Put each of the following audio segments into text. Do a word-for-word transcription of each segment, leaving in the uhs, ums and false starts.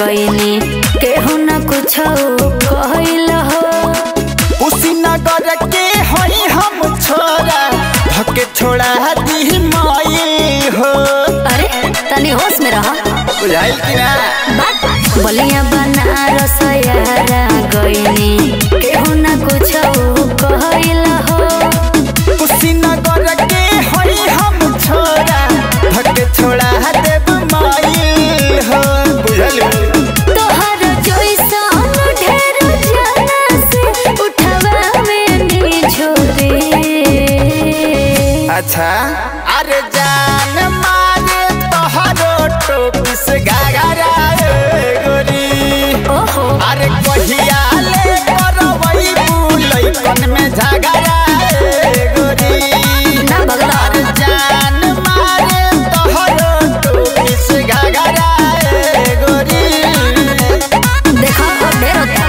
गईनी केहू न कुछ कहल हो। उसी नगर के हई हम छोरा धके छोड़ा दी माई हो। अरे तनी होश में रह बुझाइल कि ना। बलिया बनारस यारा गईनी केहू न कुछ कहल हो। उसी नगर के हई हम छोरा धके छोड़ा देव माई हो। बुझल तोहर जइसन ढेर जना से उठवा में निझोरे। अच्छा अरे जान मारे तोहरो टोपी से घाघरा गोरी। ओहो अरे कहिया ले करवई बुलैकन में झगड़ा गोरी। ना बगला अरे जान मारे तोहरो टोपी से घाघरा गोरी। देखो ढेर होता।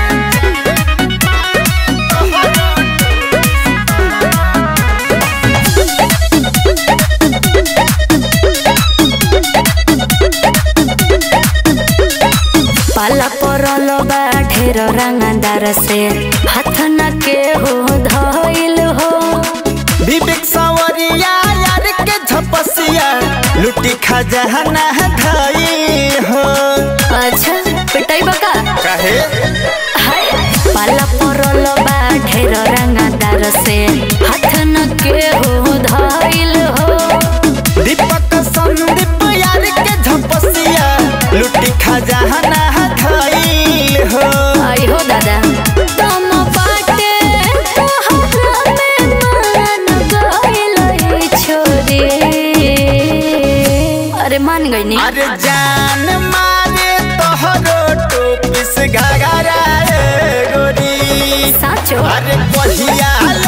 पाला परल बा ढेर रंगदार से हाथ न के हो धइल हो। विवेक सावरिया यार के झपसिया लुटी खजाना धई हो। अच्छा पिटाई बका कहे हाय पाला परल बा ढेर रंगदार से हाथ न के हो धइल हो। दीपक संदीप यार के झपसिया लुटी खजाना धई हो। आई हो दादा तुम बाटे तोहरा में मान गइल छोरी। अरे मान गई नी। अरे जान मारे तोहरो टोपी से घाघरा गोरी। साचो अरे कहिया